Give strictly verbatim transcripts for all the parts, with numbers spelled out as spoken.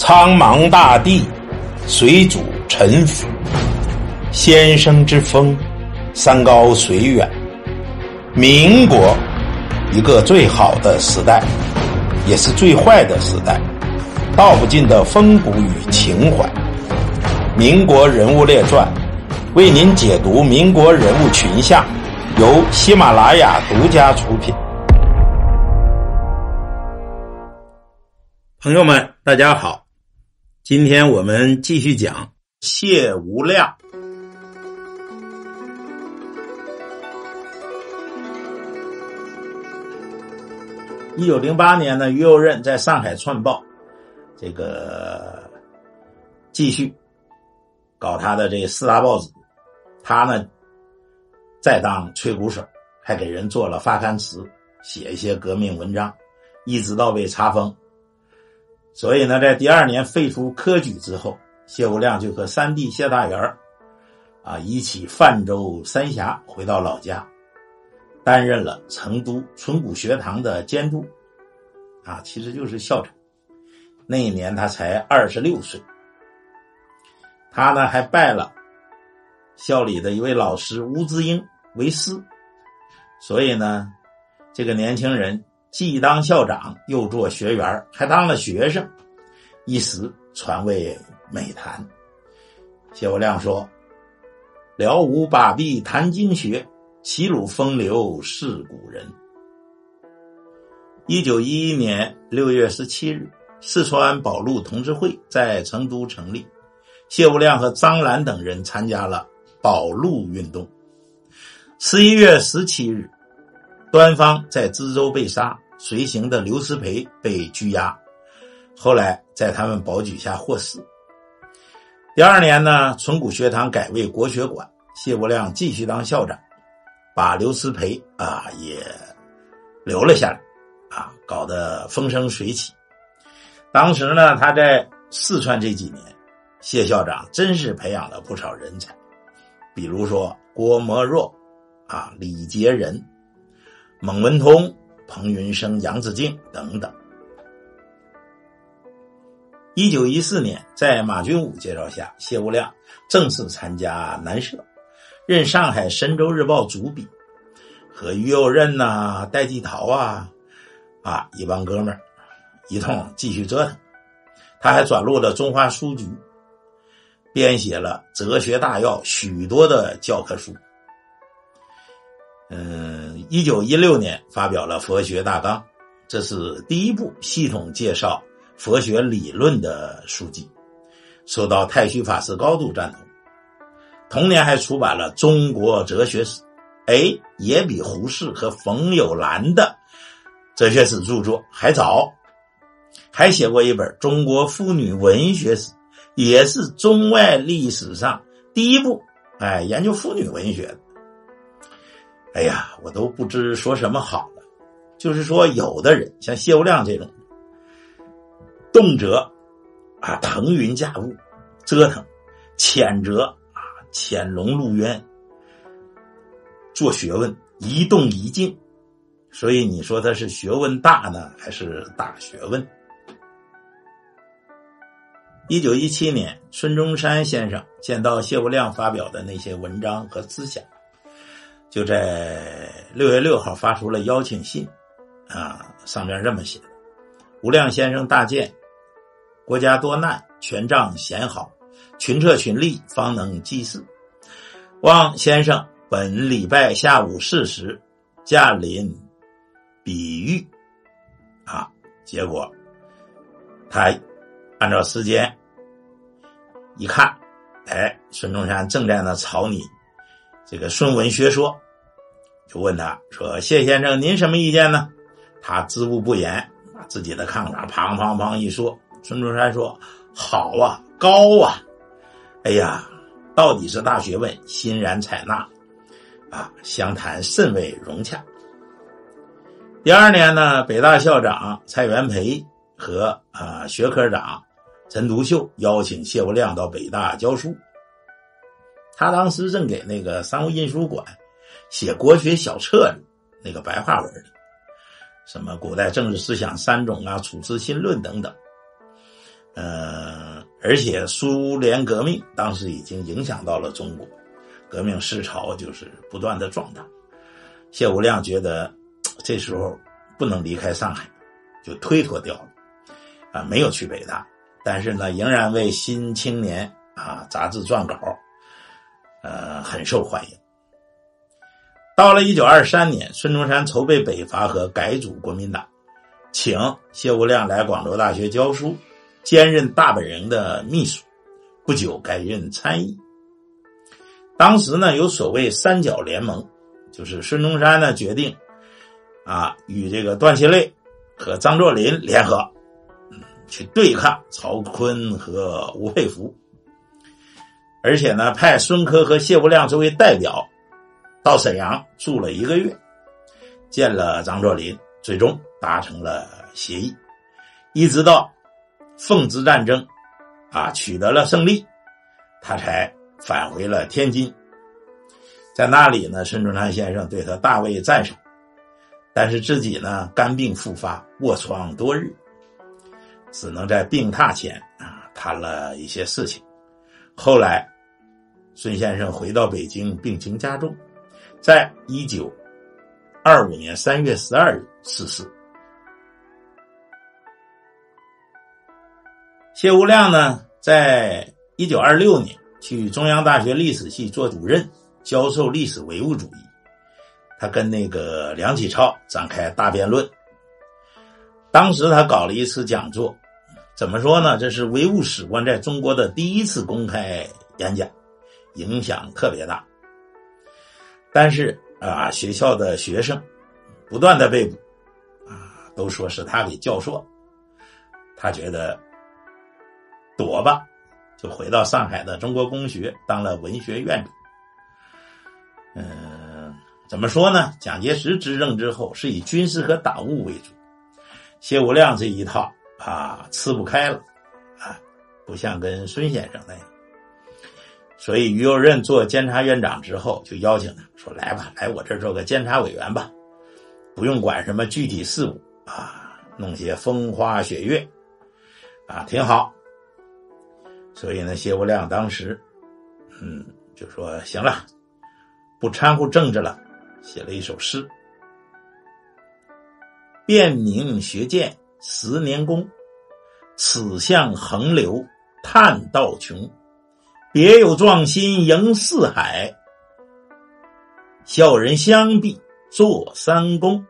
苍茫大地，水主沉浮。先生之风，山高水远。民国，一个最好的时代，也是最坏的时代，道不尽的风骨与情怀。民国人物列传，为您解读民国人物群像，由喜马拉雅独家出品。朋友们，大家好，今天我们继续讲谢无量。一九零八年呢，于右任在上海串报，这个继续搞他的这四大报纸，他呢再当吹鼓手，还给人做了发刊词，写一些革命文章，一直到被查封。所以呢，在第二年废除科举之后，谢无量就和三弟谢大元啊一起泛舟三峡回到老家，担任了成都纯古学堂的监督啊，其实就是校长。那一年他才二十六岁。他呢还拜了校里的一位老师吴子英为师，所以呢这个年轻人既当校长又做学员，还当了学生，一时传为美谈。谢无量说，辽无把臂谈经学，齐鲁风流是古人。一九一一年六月十七日，四川保路同志会在成都成立，谢无量和张澜等人参加了保路运动。十一月十七日，端方在知州被杀，随行的刘师培被拘押，后来在他们保举下获释。第二年呢，纯古学堂改为国学馆，谢无量继续当校长，把刘师培啊也留了下来啊，搞得风生水起。当时呢，他在四川这几年，谢校长真是培养了不少人才，比如说郭沫若啊、李杰仁、蒙文通、彭云生、杨子敬等等。一九一四年，在马君武介绍下，谢无量正式参加南社，任上海神州日报主笔，和于右任呐、戴季陶啊啊一帮哥们儿一通继续折腾。他还转入了中华书局，编写了哲学大要许多的教科书。嗯，一九一六年发表了佛学大纲，这是第一部系统介绍佛学理论的书籍，受到太虚法师高度赞同。同年还出版了中国哲学史，哎，也比胡适和冯友兰的哲学史著作还早。还写过一本中国妇女文学史，也是中外历史上第一部哎研究妇女文学的。哎呀，我都不知说什么好了。就是说，有的人像谢无量这种动辄啊腾云驾雾，折腾，潜辄啊潜龙入渊，做学问一动一静，所以你说他是学问大呢，还是大学问？一九一七年，孙中山先生见到谢无量发表的那些文章和思想，就在六月六号发出了邀请信啊，上面这么写的：无量先生大见，国家多难，权杖贤好，群策群力，方能济世。望先生本礼拜下午四时驾临比喻啊，结果他按照时间一看，哎，孙中山正在那草拟这个孙文学说，就问他说：“谢先生，您什么意见呢？”他知无不言，把自己的看法砰砰砰一说。孙中山说：“好啊，高啊！哎呀，到底是大学问，欣然采纳啊，相谈甚为融洽。”第二年呢，北大校长蔡元培和啊学科长陈独秀邀请谢无量到北大教书。他当时正给那个商务印书馆写国学小册里那个白话文里，什么古代政治思想三种啊、处世心论等等。 呃，而且苏联革命当时已经影响到了中国，革命思潮就是不断的壮大。谢无量觉得这时候不能离开上海，就推脱掉了啊，没有去北大，但是呢，仍然为《新青年》啊杂志撰稿，呃，很受欢迎。到了一九二三年，孙中山筹备北伐和改组国民党，请谢无量来广州大学教书，兼任大本营的秘书，不久改任参议。当时呢，有所谓三角联盟，就是孙中山呢决定啊与这个段祺瑞和张作霖联合，嗯，去对抗曹锟和吴佩孚，而且呢派孙科和谢无量作为代表到沈阳住了一个月，见了张作霖，最终达成了协议，一直到奉直战争啊取得了胜利，他才返回了天津。在那里呢，孙中山先生对他大为赞赏，但是自己呢肝病复发，卧床多日，只能在病榻前啊谈了一些事情。后来孙先生回到北京，病情加重，在一九二五年三月十二日逝世。谢无量呢，在一九二六年去中央大学历史系做主任，教授历史唯物主义。他跟那个梁启超展开大辩论。当时他搞了一次讲座，怎么说呢？这是唯物史观在中国的第一次公开演讲，影响特别大。但是啊，学校的学生不断的被捕啊，都说是他给教唆。他觉得躲吧，就回到上海的中国公学当了文学院长。嗯，怎么说呢？蒋介石执政之后是以军事和党务为主，谢无量这一套啊吃不开了啊，不像跟孙先生那样。所以于右任做监察院长之后，就邀请他说：“来吧，来我这儿做个监察委员吧，不用管什么具体事务啊，弄些风花雪月啊，挺好。”所以呢，谢无量当时，嗯，就说行了，不掺和政治了，写了一首诗：辨明学鉴十年功，此向横流叹道穷。别有壮心迎四海，笑人相避做三公。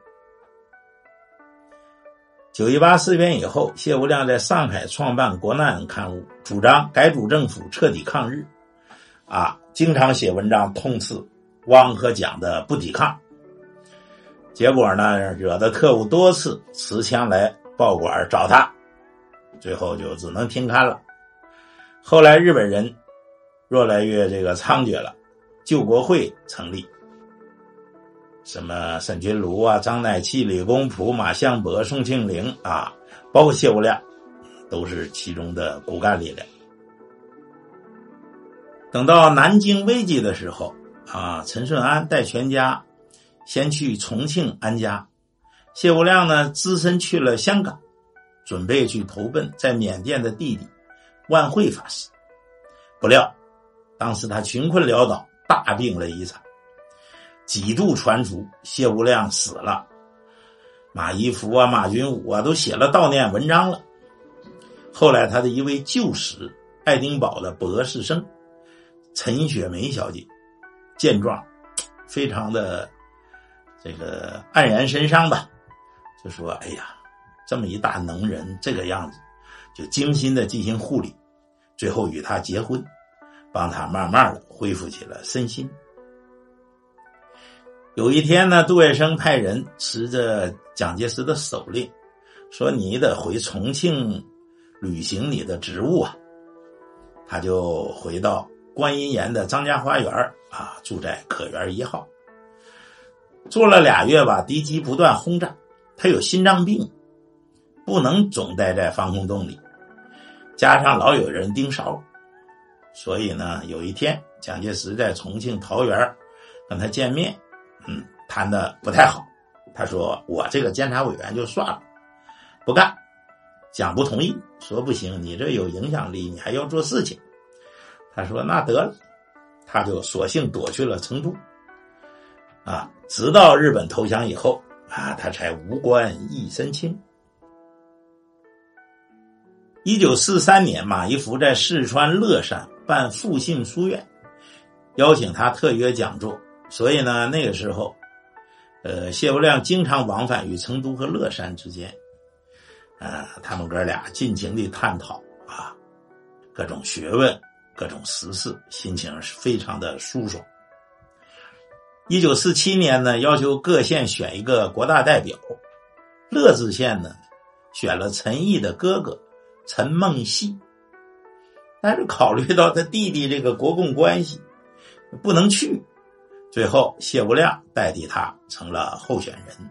九一八事变以后，谢无量在上海创办国难刊物，主张改组政府，彻底抗日啊，经常写文章痛斥汪和蒋的不抵抗。结果呢，惹得特务多次持枪来报馆找他，最后就只能停刊了。后来日本人越来越这个猖獗了，救国会成立，什么沈钧儒啊、张乃器、李公朴、马相伯、宋庆龄啊，包括谢无量，都是其中的骨干力量。等到南京危机的时候啊，陈顺安带全家先去重庆安家，谢无量呢只身去了香港，准备去投奔在缅甸的弟弟万慧法师。不料当时他穷困潦倒，大病了一场，几度传出谢无量死了，马一浮啊、马君武啊都写了悼念文章了。后来他的一位旧识爱丁堡的博士生陈雪梅小姐见状非常的这个黯然神伤吧，就说哎呀，这么一大能人这个样子，就精心的进行护理，最后与他结婚，帮他慢慢的恢复起了身心。有一天呢，杜月笙派人持着蒋介石的手令，说你得回重庆履行你的职务啊。他就回到观音岩的张家花园啊，住在可园一号。做了俩月吧，敌机不断轰炸，他有心脏病，不能总待在防空洞里，加上老有人盯梢，所以呢，有一天蒋介石在重庆桃园跟他见面，嗯，谈的不太好。他说我这个监察委员就算了，不干蒋不同意，说不行，你这有影响力，你还要做事情。他说那得了，他就索性躲去了成都。啊，直到日本投降以后啊，他才无官一身轻。一九四三年，马一浮在四川乐山办复兴书院，邀请他特约讲座。所以呢，那个时候呃，谢伯亮经常往返于成都和乐山之间，呃，他们哥俩尽情地探讨啊各种学问、各种时事，心情是非常的舒爽。一九四七年呢，要求各县选一个国大代表，乐治县呢选了陈毅的哥哥陈梦溪，但是考虑到他弟弟这个国共关系不能去，最后谢伯亮代替他成了候选人。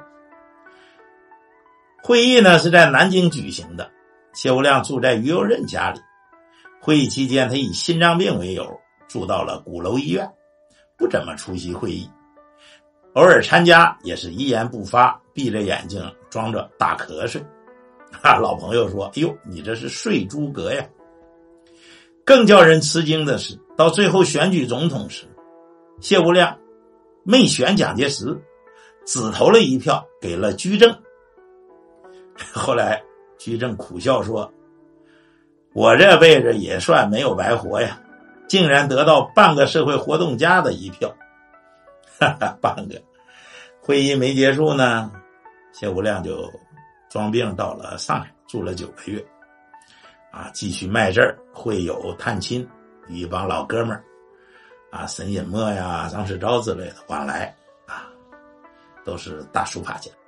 会议呢是在南京举行的，谢伯亮住在于右任家里。会议期间，他以心脏病为由住到了鼓楼医院，不怎么出席会议，偶尔参加也是一言不发，闭着眼睛装着打瞌睡。啊，老朋友说，哎呦，你这是睡诸葛呀。更叫人吃惊的是，到最后选举总统时，谢伯亮没选蒋介石，只投了一票给了居正。后来居正苦笑说，我这辈子也算没有白活呀，竟然得到半个社会活动家的一票。哈哈，半个。会议没结束呢，谢伯亮就装病到了上海，住了九个月啊，继续卖字儿、会友、探亲，与一帮老哥们儿啊，沈尹默呀、张世钊之类的往来啊，都是大书法家。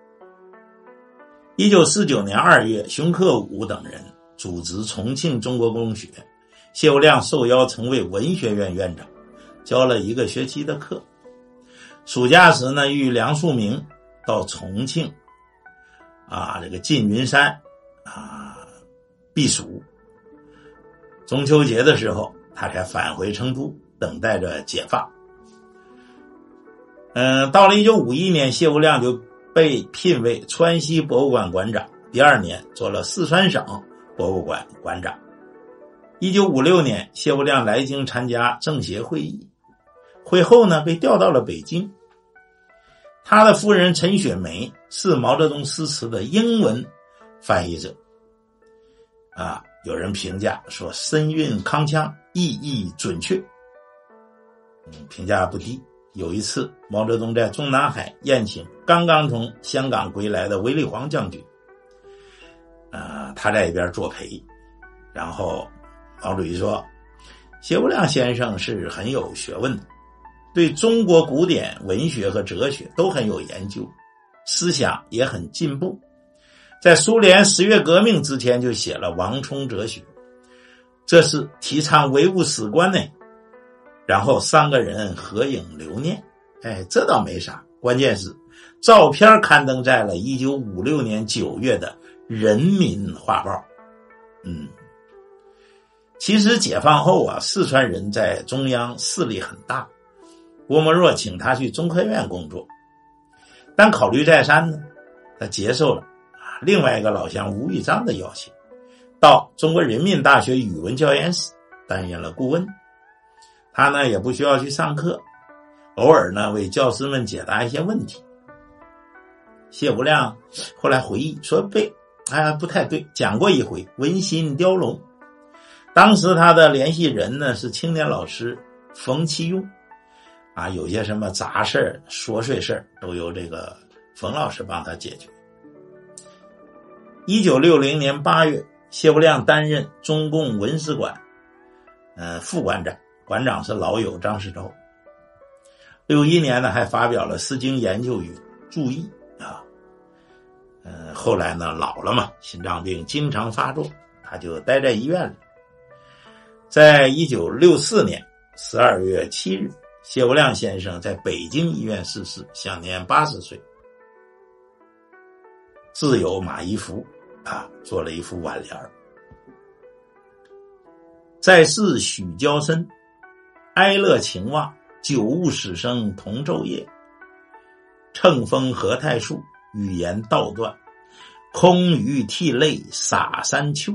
一九四九年二月，熊克武等人组织重庆中国公学，谢伯亮受邀成为文学院院长，教了一个学期的课。暑假时呢，与梁漱溟到重庆啊，这个缙云山啊避暑。中秋节的时候，他才返回成都，等待着解放。嗯，到了一九五一年，谢伯亮就被聘为川西博物馆馆长，第二年做了四川省博物馆馆长。一九五六年，谢伯亮来京参加政协会议，会后呢被调到了北京。他的夫人陈雪梅是毛泽东诗词的英文翻译者啊，有人评价说深韵铿锵，意义准确，嗯，评价不低。有一次，毛泽东在中南海宴请刚刚从香港归来的韦立煌将军，呃，他在一边作陪，然后毛主席说，谢伯亮先生是很有学问的，对中国古典文学和哲学都很有研究，思想也很进步，在苏联十月革命之前就写了《王充哲学》，这是提倡唯物史观呢。然后三个人合影留念，哎，这倒没啥，关键是照片刊登在了一九五六年九月的《人民画报》。嗯，其实解放后啊，四川人在中央势力很大，郭沫若请他去中科院工作，但考虑再三呢，他接受了啊另外一个老乡吴玉章的邀请，到中国人民大学语文教研室担任了顾问。他呢也不需要去上课，偶尔呢为教师们解答一些问题。谢伯亮后来回忆说，被哎不太对，讲过一回文心雕龙。当时他的联系人呢是青年老师冯其庸啊，有些什么杂事儿、琐碎事儿都由这个冯老师帮他解决。一九六零年八月，谢伯亮担任中共文史馆呃副馆长，馆长是老友张世钊。六一年呢，还发表了《诗经研究与注译》啊。呃，后来呢，老了嘛，心脏病经常发作，他就待在医院里。在一九六四年十二月七日，谢伯亮先生在北京医院逝世，享年八十岁。挚友马一浮啊，做了一副挽联儿：在世许交身，哀乐情望，久悟死生同昼夜。乘风何太树，语言道断， 空余涕泪洒山丘。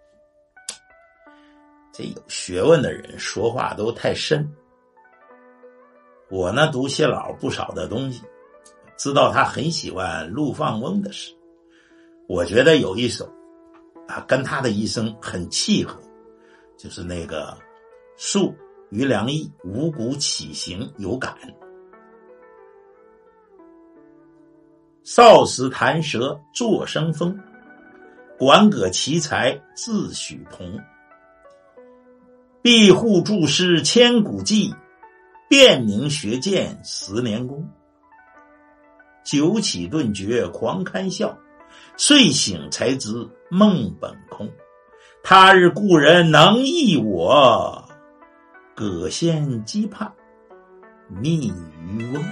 这有学问的人说话都太深。我呢读谢老不少的东西，知道他很喜欢陆放翁的诗。我觉得有一首啊，跟他的一生很契合，就是那个述于良义五谷起行有感。少时弹舌作生风，管葛奇才自许同。庇护著诗千古记，辨明学剑十年功。酒起顿觉狂堪笑，睡醒才知梦本空。他日故人能忆我，葛仙羁绊觅渔翁。